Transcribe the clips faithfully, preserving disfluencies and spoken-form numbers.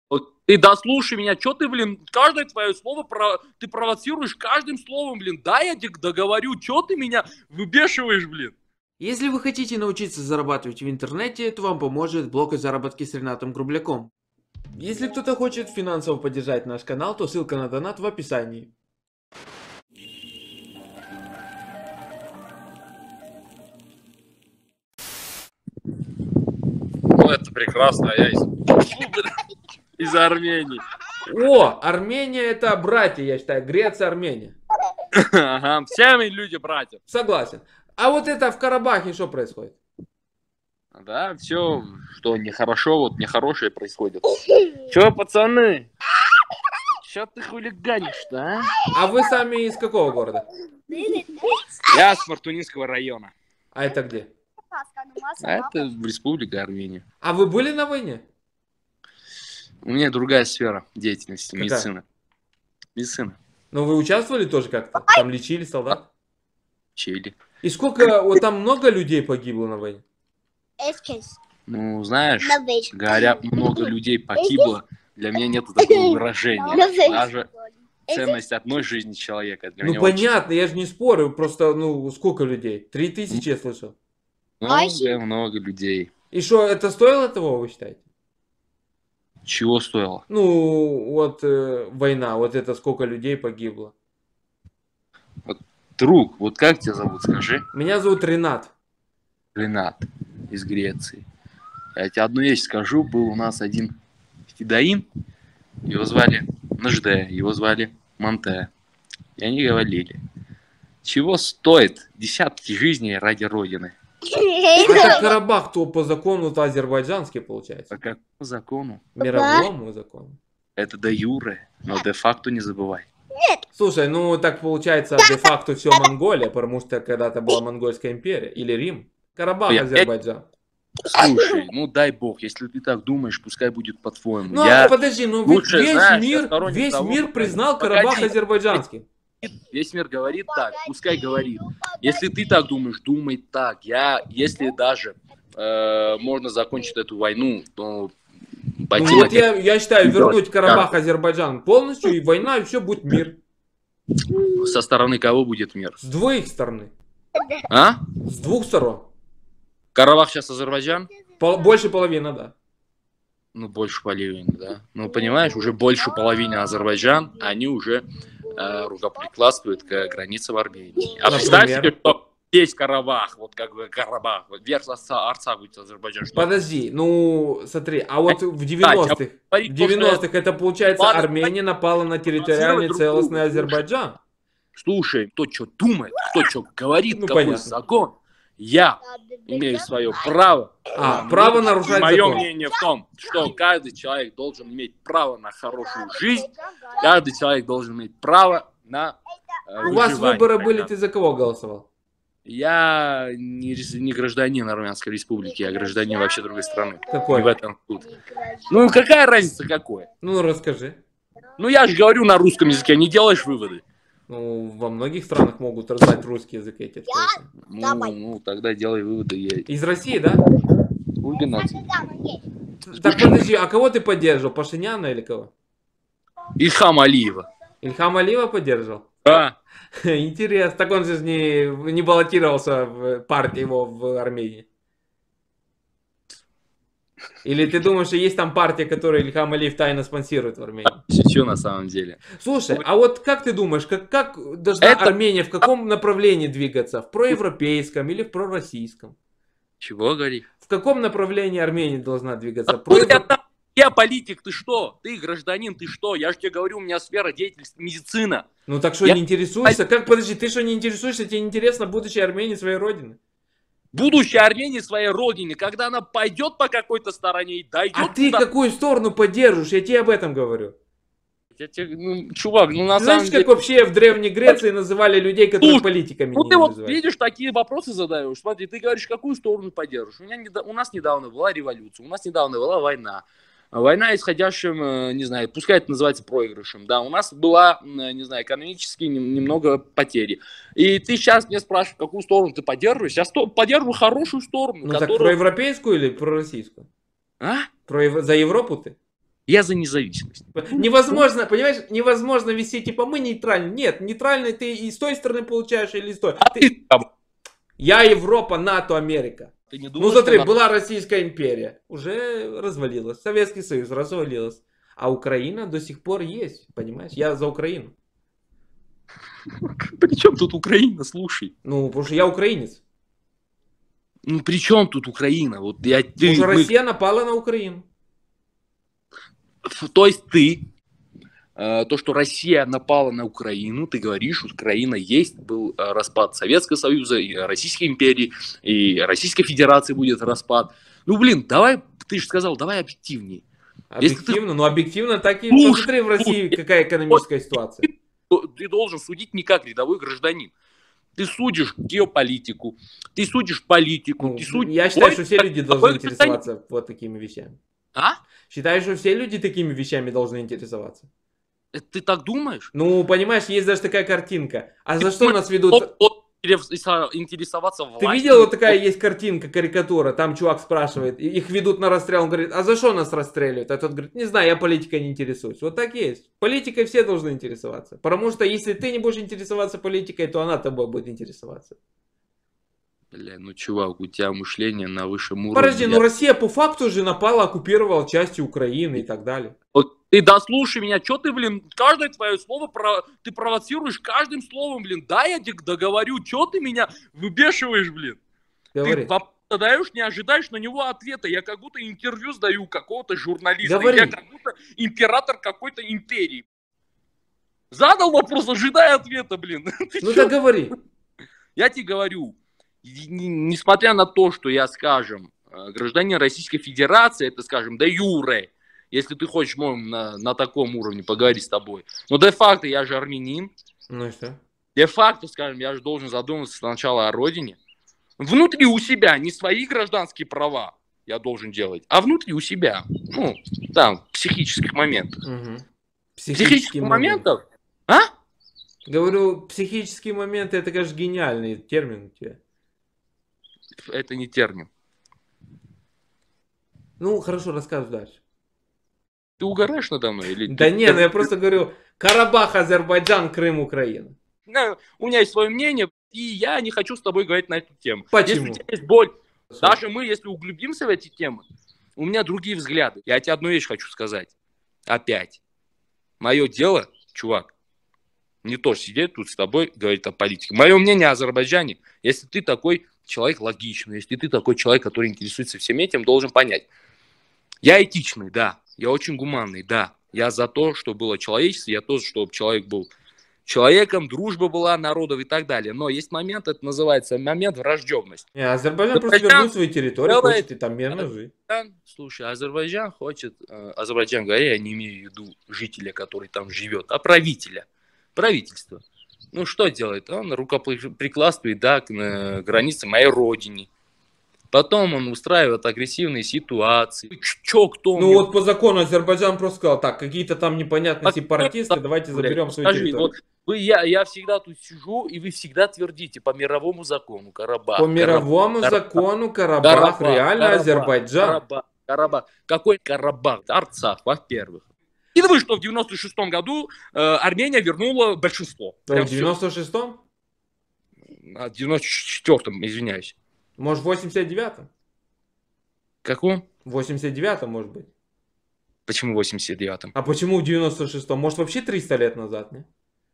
Вот ты дослушай меня, что ты, блин, каждое твое слово про... ты провоцируешь каждым словом, блин. Да, я тебе договорю, что ты меня выбешиваешь, блин. Если вы хотите научиться зарабатывать в интернете, то вам поможет блог о заработке с Ренатом Грубляком. Если кто-то хочет финансово поддержать наш канал, то ссылка на донат в описании. Ну, это прекрасно, я из, из Армении. О, Армения это братья, я считаю, Греция, Армения. Ага, все мы люди братья. Согласен. А вот это в Карабахе что происходит? Да, все, что нехорошо, вот нехорошее происходит. Че, пацаны? Че ты хулиганишь-то, а? А вы сами из какого города? Я с Мартунинского района. А это где? А это в Республике Армения. А вы были на войне? У меня другая сфера деятельности, Какая? медицина. Медицина. Но вы участвовали тоже как-то? Там лечили солдат? Чили. И сколько, вот там много людей погибло на войне? Ну, знаешь, говорят, много людей погибло. Для меня нет такого выражения. Даже ценность одной жизни человека. Для Ну меня понятно, я же не спорю, просто, ну, сколько людей? Три тысячи я слышал. очень много, много людей. И что, это стоило того, вы считаете? Чего стоило? Ну, вот э, война, вот это сколько людей погибло. Вот, друг, вот как тебя зовут, скажи? Меня зовут Ренат. Ренат из Греции. Я тебе одну вещь скажу. Был у нас один фидаин. Его звали Нажде, его звали Монте. И они говорили, чего стоит десятки жизней ради Родины? Это Карабах, то по закону-то азербайджанский получается. По какому закону? Мировому закону. Это де юре, но де-факто не забывай. Слушай, ну так получается де-факто все Монголия, потому что когда-то была Монгольская империя. Или Рим. Карабах, Я- Азербайджан. Слушай, ну дай бог, если ты так думаешь, пускай будет по-твоему. Ну Я а подожди, ну ведь лучше, весь знаешь, я мир, сторонник весь того, мир погоди, признал погоди. Карабах азербайджанским. Весь мир говорит так, пускай говорит. Если ты так думаешь, думай так. Я, если даже э, можно закончить эту войну, то пойти Ну на вот я, я считаю, Делать вернуть Карабах Азербайджан полностью, и война, и все будет мир. со стороны кого будет мир? С двоих сторон. А? С двух сторон. Карабах сейчас Азербайджан? Пол- больше половины, да. Ну, больше половины, да. Ну, понимаешь, уже больше половины Азербайджан, они уже э, рукоприкладствуют к границе в Армении. А представь себе, что здесь Карабах, вот как бы Карабах, вот верх Арца, Арца будет Азербайджан. Что? Подожди, ну смотри, а вот в девяностых, в девяностых это получается Ладно, Армения напала на территориальный друг целостный друга. Азербайджан. Слушай, кто что думает, кто что говорит, Ну, какой понятно. закон. Я имею свое право. А, Мое- право нарушать Мое закон. мнение в том, что каждый человек должен иметь право на хорошую жизнь, каждый человек должен иметь право на э, У вас выживание. выборы были, ты за кого голосовал? Я не, рес- не гражданин Армянской республики, я гражданин вообще другой страны. Какой? И в этом тут. Ну, какая разница какой? Ну расскажи. Ну, я же говорю на русском языке, не делаешь выводы. Ну, во многих странах могут раздать русский язык, я тебе скажу. Ну, ну, тогда делай выводы. Я... Из России, да? Хули нации. Так подожди, а кого ты поддерживал? Пашиняна или кого? Ильхам Алиева. Ильхам Алиева поддерживал? Да. Интересно. Так он же не, не баллотировался в партии его в Армении. Или ты думаешь, что есть там партия, которую Ильхам Алиев тайно спонсирует в Армении? Шучу на самом деле. Слушай, а вот как ты думаешь, как, как должна Это- Армения в каком направлении двигаться? В проевропейском или в пророссийском? Чего говори? В каком направлении Армения должна двигаться? Откуда я Проевро- там? Я политик, ты что? Ты гражданин, ты что? Я же тебе говорю, у меня сфера деятельности медицина. Ну так что, Я- не интересуешься? Как, подожди, ты что не интересуешься? Тебе не интересно будущее Армении, своей родины? Будущее Армении своей родине, когда она пойдет по какой-то стороне и дойдет А ты туда. какую сторону поддерживаешь? Я тебе об этом говорю. Я тебе, ну, чувак, ну на Ты самом знаешь, деле... как вообще в Древней Греции называли людей, которые Слушай, политиками Ну не ты вот называли? видишь, такие вопросы задаешь. Смотри, ты говоришь, какую сторону поддерживаешь. У, меня неда- у нас недавно была революция, у нас недавно была война. Война исходящим, э, не знаю, пускай это называется проигрышем. Да, у нас была, э, не знаю, экономически нем- немного потери. И ты сейчас меня спрашиваешь, какую сторону ты поддерживаешь. Я сто- поддерживаю хорошую сторону, Ну так которая... проевропейскую или пророссийскую? А? Про Ев- За Европу ты? Я за независимость. Невозможно, понимаешь, невозможно вести, типа, мы нейтральны. Нет, нейтральный ты и с той стороны получаешь, или с той. А Ты... ты там. Я Европа, НАТО, Америка. Ты не думаешь, Ну смотри, что была Российская империя, уже развалилась. Советский Союз развалилась. А Украина до сих пор есть, понимаешь? Я за Украину. При чем тут Украина, слушай? Ну, потому что я украинец. Ну, при чем тут Украина? Вот я, ты, Потому что мы... Россия напала на Украину. То есть ты, э, то, что Россия напала на Украину, ты говоришь, Украина есть, был э, распад Советского Союза, и Российской империи, и Российской Федерации будет распад. Ну, блин, давай, ты же сказал, давай объективнее. Объективно, ты... ну объективно так и... Слушай, Посмотри в России, слушай, какая экономическая ситуация. Ты должен судить не как рядовой гражданин. Ты судишь геополитику, ты судишь политику, Ну, ты судишь... я считаю, Ой, что все люди должны интересоваться вот такими вещами. А? Считаю, что все люди такими вещами должны интересоваться. Это ты так думаешь? Ну, понимаешь, есть даже такая картинка. А Ты за что нас ведут... Интересоваться властью? Ты видел, вот такая есть картинка, карикатура, там чувак спрашивает, их ведут на расстрел, он говорит, а за что нас расстреливают? А тот говорит, не знаю, я политикой не интересуюсь. Вот так есть. Политикой все должны интересоваться. Потому что если ты не будешь интересоваться политикой, то она тобой будет интересоваться. Бля, ну чувак, у тебя мышление на высшем уровне. Подожди, я... ну Россия по факту же напала, оккупировала части Украины и так далее. Вот ты дослушай меня, что ты, блин, каждое твое слово про... ты провоцируешь каждым словом, блин. Да, я тебе договорю, что ты меня выбешиваешь, блин. Говори. Ты вопрос задаешь, не ожидаешь на него ответа. Я как будто интервью сдаю какого-то журналиста. Говори. Я как будто император какой-то империи. Задал вопрос, ожидая ответа, блин. Ну так говори. Я тебе говорю, несмотря на то, что я, скажем, гражданин Российской Федерации, это, скажем, де юре, если ты хочешь можем на, на таком уровне поговорить с тобой. Но де-факто я же армянин. Ну и что? Де-факто, скажем, я же должен задуматься сначала о родине. Внутри у себя, не свои гражданские права я должен делать, а внутри у себя. Ну, там, психических моментов. Угу. Психических моментов? А? Говорю, психические моменты, это, конечно, гениальный термин у тебя. Это не термин. Ну, хорошо, рассказывай дальше. Ты угораешь надо мной? Или да ты... не, ну я просто говорю, Карабах, Азербайджан, Крым, Украина. У меня есть свое мнение, и я не хочу с тобой говорить на эту тему. Почему? Если у тебя есть боль, даже мы, если углубимся в эти темы, у меня другие взгляды. Я тебе одну вещь хочу сказать. Опять. Мое дело, чувак, не то сидеть тут с тобой, говорить о политике. Мое мнение о Азербайджане, если ты такой человек логичный, если ты такой человек, который интересуется всем этим, должен понять. Я этичный, да. Я очень гуманный, да. Я за то, чтобы было человечество, я тоже, чтобы человек был человеком, дружба была народов и так далее. Но есть момент, это называется момент враждебности. Не, Азербайджан просто вернуть свою территорию, делает... хочет и там мирно жить. Слушай, Азербайджан хочет, Азербайджан, говоря, я не имею в виду жителя, который там живет, а правителя, правительство. Ну что делает? Он рукоприкладствует, да, к границе моей родины. Потом он устраивает агрессивные ситуации. Чё, кто? Ну мне... вот по закону Азербайджан просто сказал, так, какие-то там непонятные а сепаратисты, да, давайте заберем блядь, свою скажи, территорию. Вот вы, я, я всегда тут сижу, и вы всегда твердите по мировому закону Карабах. По мировому Карабах, закону Карабах, Карабах реально Карабах, Азербайджан. Карабах, Карабах. Какой Карабах? Арцах, во-первых. И вы, что в девяносто шестом году э, Армения вернула большинство. В девяносто шестом? В девяносто четвёртом, извиняюсь. Может, в восемьдесят девятом? Каком? В восемьдесят девятом, может быть. Почему в восемьдесят девятом? А почему в девяносто шестом? Может, вообще триста лет назад, не?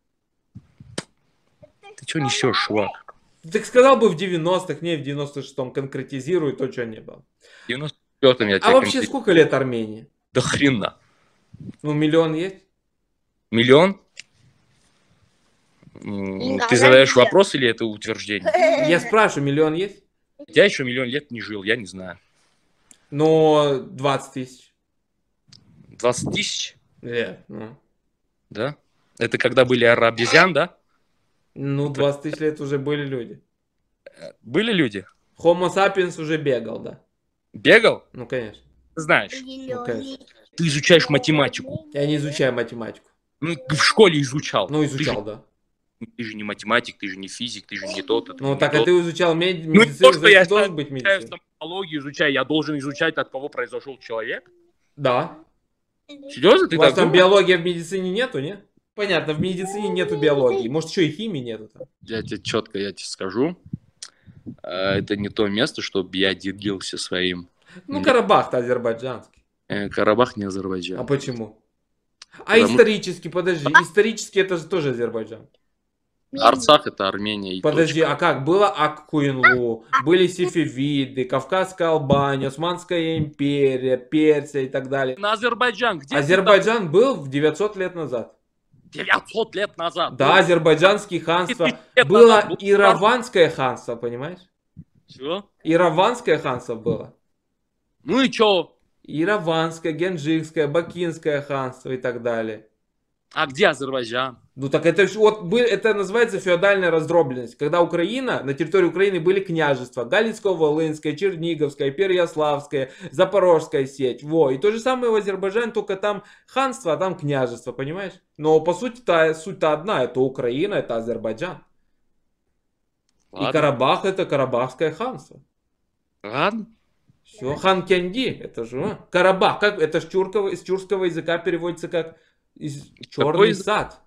Ты что несешь, чувак? Так сказал бы в девяностых, не в девяносто шестом. Конкретизируй то, что не было. В девяносто четвёртом я а вообще сколько лет Армении? Да хрена. Ну, миллион есть? Миллион? Ты задаешь вопрос или это утверждение? Я спрашиваю, миллион есть? Я еще миллион лет не жил, я не знаю. Но двадцать тысяч. двадцать тысяч? Нет, ну. Да? Это когда были обезьян, да? Ну, двадцать тысяч лет уже были люди. Были люди? Homo sapiens уже бегал, да. Бегал? Ну, конечно. Знаешь. Ну, конечно. Ты изучаешь математику. Я не изучаю математику. Ну, в школе изучал. Ну, изучал, ты да. Же, ты же не математик, ты же не физик, ты же не тот. Ну, так, а ты изучал медицину, ну, то, что я должен быть медицина. Стоматологию изучаю, я должен изучать, от кого произошел человек? Да. Серьезно, ты У вас так там думаешь? биология в медицине нету, не? Понятно, в медицине нету биологии. Может, еще и химии нету там. Я тебе четко, я тебе скажу. э, Это не то место, чтобы я делился своим. Ну, Мне- Карабах-то азербайджанский. э, Карабах не А Азербайджан. почему? А Потому- исторически, подожди, исторически это же тоже Азербайджан. Арцах это Армения и Подожди, точка. а как? Было Ак-Коинлу, были сефевиды, Кавказская Албания, Османская империя, Персия и так далее. На Азербайджан, где Азербайджан был в девятьсот лет назад. девятьсот лет назад? Да, азербайджанские ханства. лет Было назад был Ираванское ханство, понимаешь? Чего? Ираванское ханство было. Ну и чё? Ираванское, Генджикское, Бакинское ханство и так далее. А где Азербайджан? Ну так это ж вот бы- это называется феодальная раздробленность. Когда Украина, на территории Украины были княжества. Галицко-Волынское, Черниговское, Переяславское, Запорожская сеть. Во. И то же самое в Азербайджане, только там ханство, а там княжество, понимаешь? Но по сути-то суть-то одна. Это Украина, это Азербайджан. И Ладно. Карабах это Карабахское ханство. Ладно. Все, хан Кенди, это же а? Карабах, как это ж тюрково, из тюркского языка переводится как из черный язык? сад.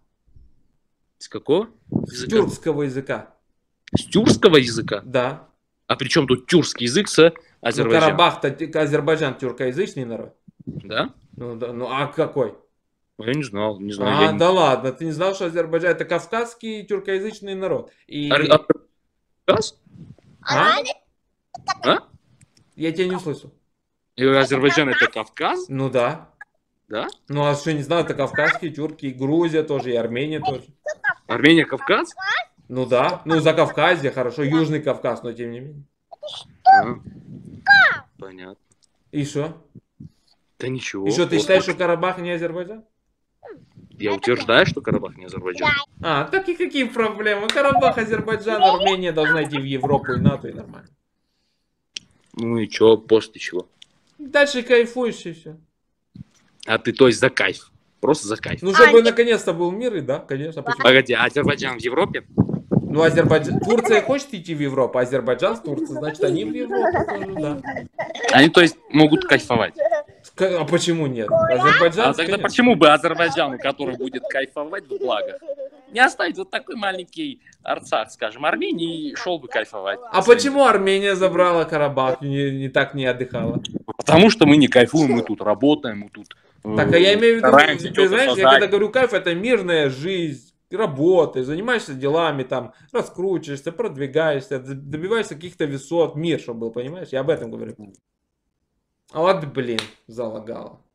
С какого С языка? тюркского языка. С тюркского языка? Да. А при чем тут тюркский язык с Ну, Азербайджаном? Карабах-то, т- Азербайджан тюркоязычный народ. Да? Ну, да, ну а какой? Я не знал, не знаю. А, я не- да ладно, ты не знал, что Азербайджан это кавказский тюркоязычный народ. И... Ар- а- Кавказ? А? А? Я тебя не услышал. И Азербайджан это Кавказ? Ну да. Да? Ну а что, не знал, это кавказские тюрки, и Грузия тоже, и Армения тоже. Армения Кавказ? Ну да, ну за Кавказье, хорошо, Южный Кавказ, но тем не менее. А. Понятно. И что? Да ничего. И что, ты Вот считаешь, что Карабах не Азербайджан? Я утверждаю, что Карабах не Азербайджан. А, так и какие проблемы? Карабах, Азербайджан, Армения должна идти в Европу и НАТО, и нормально. Ну и чё, после чего? Дальше кайфуешь и все. А ты, то есть, за кайф. Просто за кайф. Ну, чтобы наконец-то был мир, и да, конечно. Почему? Погоди, а Азербайджан в Европе? Ну, Азербайджан... Турция хочет идти в Европу, а Азербайджан с Турцией, значит, они в Европу тоже, да. Они, то есть, могут кайфовать. Ска- А почему нет? Азербайджан, А тогда конечно. почему бы Азербайджану, который будет кайфовать в благах, не оставить вот такой маленький Арцах, скажем, Армении, и шел бы кайфовать? А почему Армения забрала Карабах, не, не так не отдыхала? Потому что мы не кайфуем, мы тут работаем, мы тут... э, Так, а я имею в виду, стараемся ты что-то знаешь, я создать. когда говорю кайф, это мирная жизнь, ты работаешь, занимаешься делами, там, раскручиваешься, продвигаешься, д- добиваешься каких-то высот, мир, чтобы был, понимаешь? Я об этом говорю. А вот, блин, залагало.